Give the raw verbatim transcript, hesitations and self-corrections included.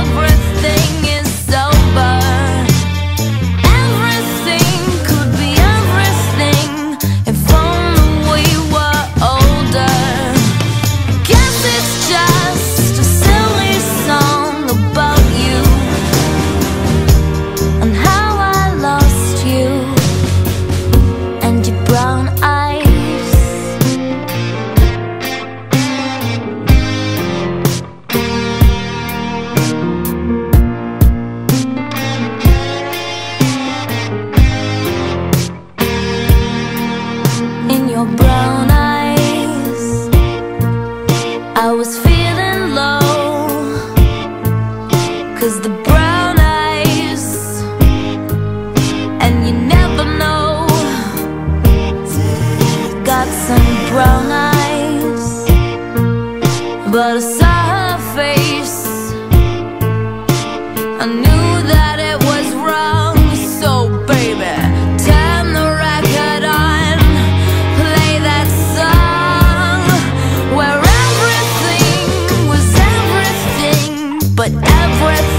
everything is sober. Everything could be everything if only we were older. Guess it's just a silly song about you and how I lost you and your brown eyes. In your brown eyes, I was feeling low, 'cause the brown eyes, and you never know, got some brown eyes. But I saw her face, I knew that it was wrong. So baby, turn the record on, play that song where everything was everything, but everything